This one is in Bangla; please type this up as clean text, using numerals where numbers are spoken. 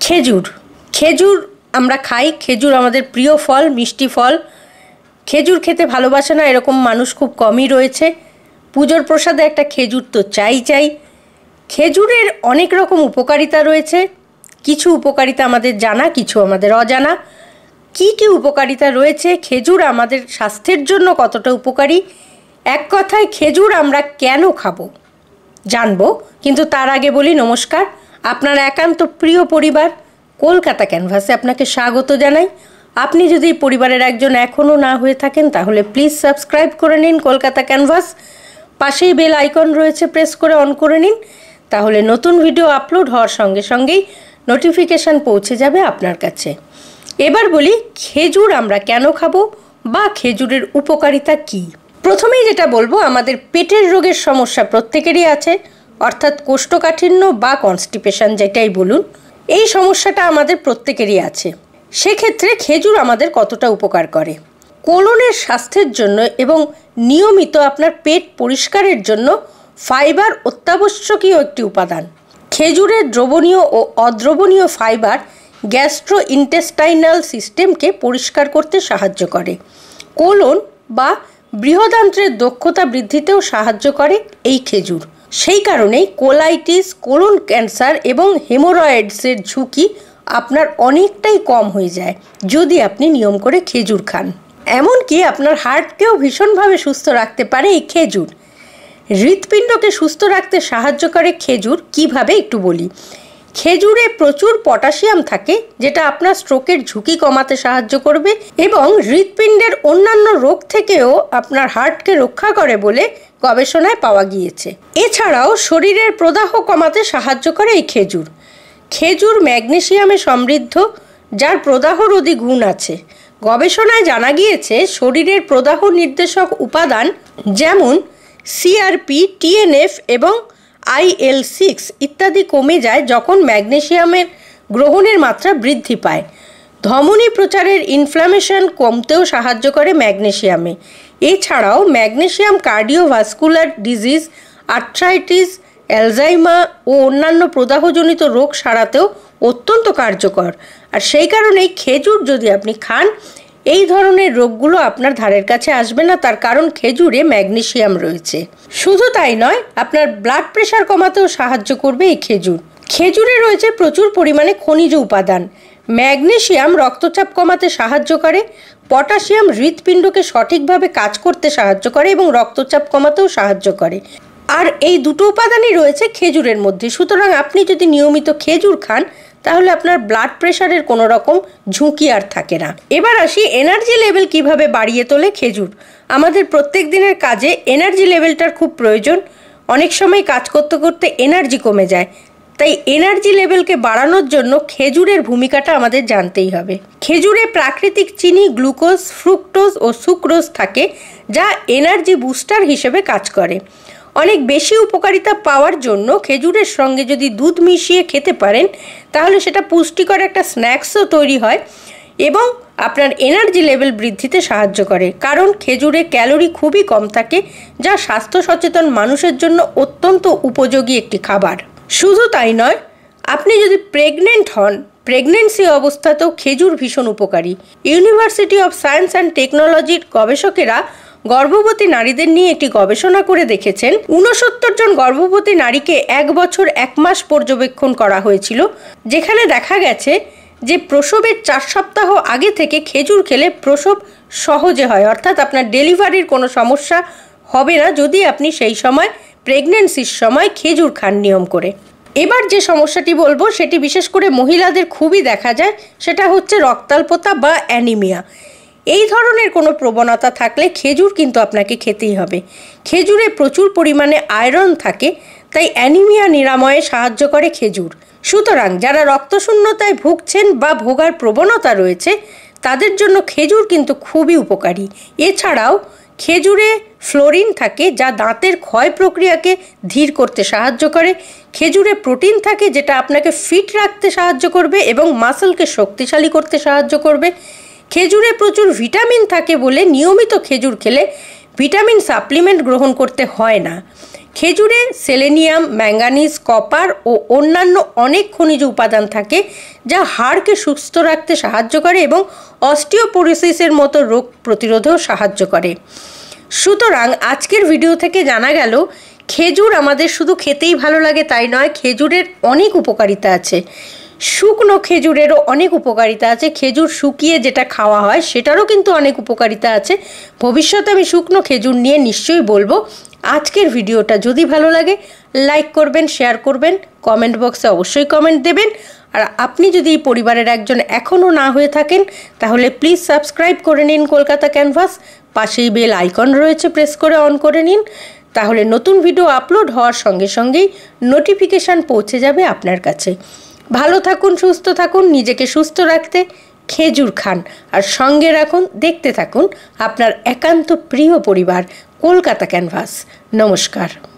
খেজুর খেজুর আমরা খাই। খেজুর আমাদের প্রিয় ফল, মিষ্টি ফল। খেজুর খেতে ভালোবাসে না এরকম মানুষ খুব কমই রয়েছে। পুজোর প্রসাদে একটা খেজুর তো চাই। খেজুরের অনেক রকম উপকারিতা রয়েছে। কিছু উপকারিতা আমাদের জানা, কিছু আমাদের অজানা। কি কি উপকারিতা রয়েছে, খেজুর আমাদের স্বাস্থ্যের জন্য কতটা উপকারী, এক কথায় খেজুর আমরা কেন খাবো জানবো। কিন্তু তার আগে বলি নমস্কার, আপনার একান্ত প্রিয় পরিবার কলকাতা ক্যানভাসে আপনাকে স্বাগত জানাই। আপনি যদি পরিবারের একজন এখনও না হয়ে থাকেন তাহলে প্লিজ সাবস্ক্রাইব করে নিন কলকাতা ক্যানভাস। পাশেই বেল আইকন রয়েছে, প্রেস করে অন করে নিন, তাহলে নতুন ভিডিও আপলোড হওয়ার সঙ্গে সঙ্গেই নোটিফিকেশান পৌঁছে যাবে আপনার কাছে। এবার বলি খেজুর আমরা কেন খাবো বা খেজুরের উপকারিতা কী। প্রথমেই যেটা বলবো, আমাদের পেটের রোগের সমস্যা প্রত্যেকেরই আছে, অর্থাৎ কোষ্ঠকাঠিন্য বা কনস্টিপেশন যেটাই বলুন, এই সমস্যাটা আমাদের প্রত্যেকেরই আছে। সেক্ষেত্রে খেজুর আমাদের কতটা উপকার করে। কোলনের স্বাস্থ্যের জন্য এবং নিয়মিত আপনার পেট পরিষ্কারের জন্য ফাইবার অত্যাবশ্যকীয় একটি উপাদান। খেজুরের দ্রবণীয় ও অদ্রবণীয় ফাইবার গ্যাস্ট্রো ইন্টেস্টাইনাল সিস্টেমকে পরিষ্কার করতে সাহায্য করে। কোলন বা বৃহদান্ত্রের দক্ষতা বৃদ্ধিতেও সাহায্য করে এই খেজুর। সেই কারণেই কোলাইটিস, কোলন ক্যান্সার এবং হেমোরয়েডসের ঝুঁকি আপনার অনেকটাই কম হয়ে যায় যদি আপনি নিয়ম করে খেজুর খান। এমনকি আপনার হার্টকেও ভীষণভাবে সুস্থ রাখতে পারে এই খেজুর। হৃৎপিণ্ডকে সুস্থ রাখতে সাহায্য করে খেজুর। কিভাবে একটু বলি। খেজুরে প্রচুর পটাশিয়াম থাকে, যেটা আপনার স্ট্রোকের ঝুঁকি কমাতে সাহায্য করবে এবং হৃৎপিণ্ডের অন্যান্য রোগ থেকেও আপনার হার্টকে রক্ষা করে বলে গবেষণায় পাওয়া গিয়েছে। এছাড়াও শরীরের প্রদাহ কমাতে সাহায্য করে এই খেজুর। খেজুর ম্যাগনেসিয়ামে সমৃদ্ধ, যার প্রদাহরোধী গুণ আছে। গবেষণায় জানা গিয়েছে শরীরের প্রদাহ নির্দেশক উপাদান যেমন সিআরপি, টিএনএফ এবং IL-6 ইত্যাদি কমে যায় যখন ম্যাগনেসিয়ামের গ্রহণের মাত্রা বৃদ্ধি পায়। ধমনী প্রচারের ইনফ্ল্যামেশন কমতেও সাহায্য করে ম্যাগনেসিয়ামে। এছাড়াও magnesium cardiovascular disease, arthritis, Alzheimer ও অন্যান্য প্রদাহজনিত রোগ সারাতেও অত্যন্ত কার্যকর। আর সেই কারণেই খেজুর যদি আপনি খান, এই ধরনের রোগগুলো আপনার ধারের কাছে আসবে না, তার কারণ খেজুরে ম্যাগনেসিয়াম রয়েছে। শুধু তাই নয়, আপনার ব্লাড প্রেশার কমাতেও সাহায্য করবে এই খেজুর। খেজুরে রয়েছে প্রচুর পরিমাণে খনিজ উপাদান। ম্যাগনেসিয়াম রক্তচাপ কমাতে সাহায্য করে, পটাশিয়াম হৃৎপিণ্ডকে সঠিকভাবে কাজ করতে সাহায্য করে এবং রক্তচাপ কমাতেও সাহায্য করে। আর এই দুটো উপাদানই রয়েছে খেজুরের মধ্যে। সুতরাং আপনি যদি নিয়মিত খেজুর খান তাহলে আপনার ব্লাড প্রেশারের কোনো রকম ঝুঁকি আর থাকে না। এবার আসি এনার্জি লেভেল কিভাবে বাড়িয়ে তোলে খেজুর। আমাদের প্রত্যেক দিনের কাজে এনার্জি লেভেলটার খুব প্রয়োজন। অনেক সময় কাজ করতে করতে এনার্জি কমে যায়, তাই এনার্জি লেভেলকে বাড়ানোর জন্য খেজুরের ভূমিকাটা আমাদের জানতেই হবে। খেজুরে প্রাকৃতিক চিনি, গ্লুকোজ, ফ্রুক্টোজ ও সুক্রোজ থাকে, যা এনার্জি বুস্টার হিসেবে কাজ করে। অনেক বেশি উপকারিতা পাওয়ার জন্য খেজুরের সঙ্গে যদি দুধ মিশিয়ে খেতে পারেন তাহলে সেটা পুষ্টিকর একটা স্ন্যাক্সও তৈরি হয় এবং আপনার এনার্জি লেভেল বৃদ্ধিতে সাহায্য করে। কারণ খেজুরে ক্যালোরি খুবই কম থাকে, যা স্বাস্থ্য সচেতন মানুষের জন্য অত্যন্ত উপযোগী একটি খাবার। শুধু তাই নয়, আপনি যদি প্রেগনেন্ট হন, প্রেগনেন্সি অবস্থাতেও খেজুর ভীষণ উপকারী। ইউনিভার্সিটি অফ সায়েন্স অ্যান্ড টেকনোলজির গবেষকেরা গর্ভবতী নারীদের নিয়ে একটি গবেষণা করে দেখেছেন। 69 জন গর্ভবতী নারীকে 1 বছর 1 মাস পর্যবেক্ষণ করা হয়েছিল, যেখানে দেখা গেছে যে প্রসবের 4 সপ্তাহ আগে থেকে খেজুর খেলে প্রসব সহজে হয়, অর্থাৎ আপনার ডেলিভারির কোনো সমস্যা হবে না যদি আপনি সেই সময় প্রেগনেন্সির সময় খেজুর খান নিয়ম করে। এবার যে সমস্যাটি বলবো সেটি বিশেষ করে মহিলাদের খুবই দেখা যায়, সেটা হচ্ছে রক্তাল্পতা বা অ্যানিমিয়া। এই ধরনের কোনো প্রবণতা থাকলে খেজুর কিন্তু আপনাকে খেতেই হবে। খেজুরে প্রচুর পরিমাণে আয়রন থাকে, তাই অ্যানিমিয়া নিরাময়ে সাহায্য করে খেজুর। সুতরাং যারা রক্তশূন্যতায় ভুগছেন বা ভোগার প্রবণতা রয়েছে তাদের জন্য খেজুর কিন্তু খুবই উপকারী। এছাড়াও খেজুরে ফ্লোরিন থাকে, যা দাঁতের ক্ষয় প্রক্রিয়াকে ধীর করতে সাহায্য করে। খেজুরে প্রোটিন থাকে, যেটা আপনাকে ফিট রাখতে সাহায্য করবে এবং মাসলকে শক্তিশালী করতে সাহায্য করবে। খেজুরে প্রচুর ভিটামিন থাকে বলে নিয়মিত খেজুর খেলে ভিটামিন সাপ্লিমেন্ট গ্রহণ করতে হয় না। খেজুরে সেলেনিয়াম, ম্যাঙ্গানিজ, কপার ও অন্যান্য অনেক খনিজ উপাদান থাকে যা হাড়কে সুস্থ রাখতে সাহায্য করে এবং অস্টিওপোরোসিসের মতো রোগ প্রতিরোধেও সাহায্য করে। সুতরাং আজকের ভিডিও থেকে জানা গেল খেজুর আমাদের শুধু খেতেই ভালো লাগে তাই নয়, খেজুরের অনেক উপকারিতা আছে। শুকনো খেজুরেরও অনেক উপকারিতা আছে। খেজুর শুকিয়ে যেটা খাওয়া হয় সেটারও কিন্তু অনেক উপকারিতা আছে। ভবিষ্যতে আমি শুকনো খেজুর নিয়ে নিশ্চয়ই বলবো। আজকের ভিডিওটা যদি ভালো লাগে লাইক করবেন, শেয়ার করবেন, কমেন্ট বক্সে অবশ্যই কমেন্ট দেবেন। আর আপনি যদি এই পরিবারের একজন এখনও না হয়ে থাকেন তাহলে প্লিজ সাবস্ক্রাইব করে নিন কলকাতা ক্যানভাস। পাশেই বেল আইকন রয়েছে, প্রেস করে অন করে নিন, তাহলে নতুন ভিডিও আপলোড হওয়ার সঙ্গে সঙ্গেই নোটিফিকেশান পৌঁছে যাবে আপনার কাছে। ভালো থাকুন, সুস্থ থাকুন। নিজেকে সুস্থ রাখতে খেজুর খান আর সঙ্গে রাখুন, দেখতে থাকুন আপনার একান্ত প্রিয় পরিবার কলকাতা ক্যানভাস। নমস্কার।